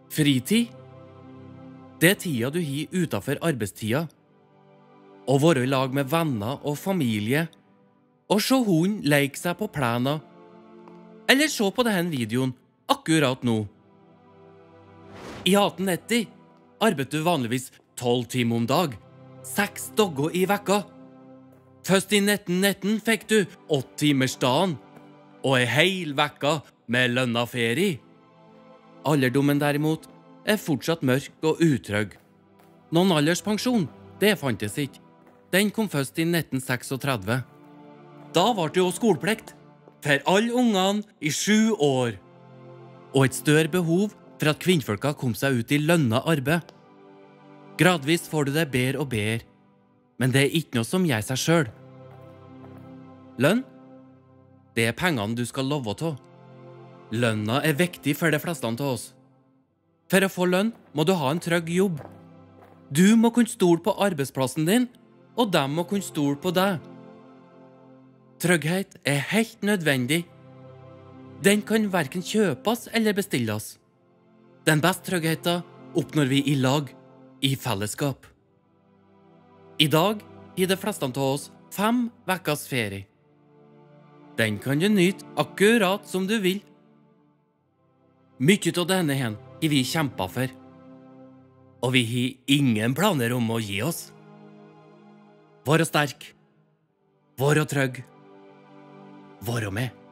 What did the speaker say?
Fritid. Det er tida du har utenfor arbeidstida. Å være i lag med venner og familie. Og se hunden leke seg på plena. Eller se på denne videoen akkurat nå. I 1890 arbeidet du vanligvis 12 timer om dag, 6 dager i vekka. Først i 1919 fikk du 8 timers dagen, og en hel vekka med lønna ferie. Alderdommen derimot er fortsatt mørk og utrygg. Noen alderspensjon, det fantes ikke. Den kom først i 1936. Da var det jo skoleplikt for alle ungene i 7 år. Og et større behov for at kvinnfolka kom seg ut i lønna arbeid. Gradvis får du det bedre og bedre, men det er ikke noe som gjør seg selv. Lønn, det er pengene du skal love av. Lønna er viktig for de fleste av oss. For å få lønn må du ha en trygg jobb. Du må kunne stole på arbeidsplassen din, og de må kunne stole på deg. Trygghet er helt nødvendig. Den kan hverken kjøpes eller bestilles. Den beste tryggheten oppnår vi i lag, i fellesskap. I dag gir de fleste av oss 5 ukers ferie. Den kan du nyte akkurat som du vil. Mye av denne her har vi kjempet for. Og vi har ingen planer om å gi oss. Vær sterk. Vær trygg. Vær med.